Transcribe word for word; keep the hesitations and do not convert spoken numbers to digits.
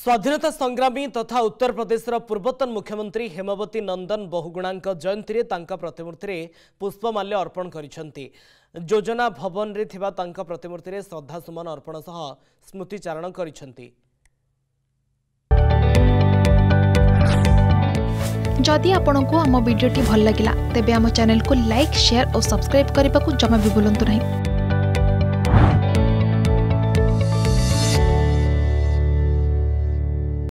स्वाधीनता संग्रामी तथा उत्तर प्रदेश पूर्वतन मुख्यमंत्री हेमवती नंदन बहुगुणा जयंती में तांका प्रतिमूर्ति रे पुष्पमाल्य अर्पण करिसेंती। योजना भवन रे थिबा तांका प्रतिमूर्ति रे श्रद्धासुमन अर्पण सह स्मृतिचारण करिसेंती। जदि आपंक आम भिडी भल लगा तेब आम चैनल को लाइक शेयर और सब्सक्राइब करने को जमा भी भूलु नहीं।